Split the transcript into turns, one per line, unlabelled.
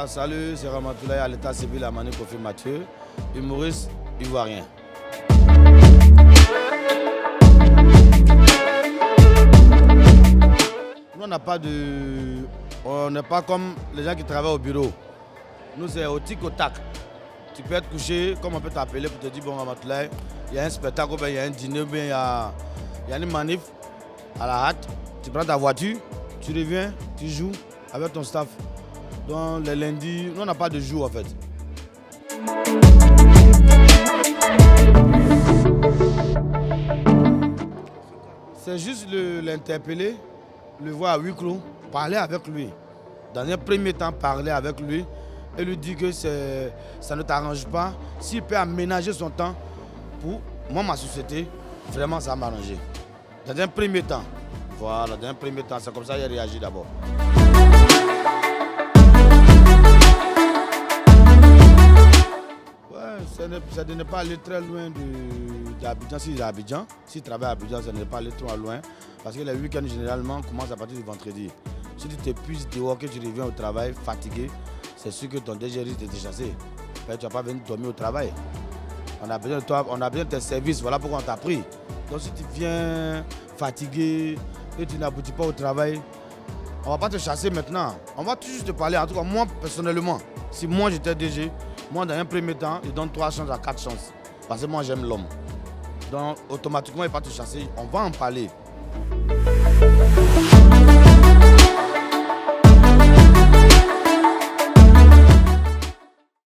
salut, c'est Ramatoulaye à l'état civil à Mani Kofi Mathieu, humoriste ivoirien. Nous, on n'est pas comme les gens qui travaillent au bureau. Nous, c'est au tic au tac. Tu peux être couché, comme on peut t'appeler pour te dire, bon, Ramatoulaye, il y a un spectacle, il y a un dîner, il y a une manif à la hâte. Tu prends ta voiture, tu reviens, tu joues avec ton staff. Donc les lundis, nous on n'a pas de jour en fait. C'est juste l'interpeller, le voir à huis clos, parler avec lui. Dans un premier temps, parler avec lui et lui dire que ça ne t'arrange pas. S'il peut aménager son temps pour moi, ma société, vraiment ça va m'arranger. Dans un premier temps. Voilà, dans un premier temps, c'est comme ça qu'il réagit d'abord. Ouais, c'est de ne pas aller très loin d'Abidjan. Si Abidjan, s'il travaille à Abidjan, c'est de ne pas aller trop loin. Parce que les week-ends, généralement, commencent à partir du vendredi. Si tu t'épuises dehors, que tu reviens au travail fatigué, c'est sûr que ton DG risque de te chasser. Tu ne vas pas venir dormir au travail. On a besoin de toi, on a besoin de tes services, voilà pourquoi on t'a pris. Donc si tu viens fatigué, et tu n'aboutis pas au travail, on ne va pas te chasser maintenant. On va tout juste te parler. En tout cas, moi, personnellement, si moi j'étais DG, moi, dans un premier temps, je donne 3 chances à 4 chances. Parce que moi, j'aime l'homme. Donc, automatiquement, il ne va pas te chasser. On va en parler.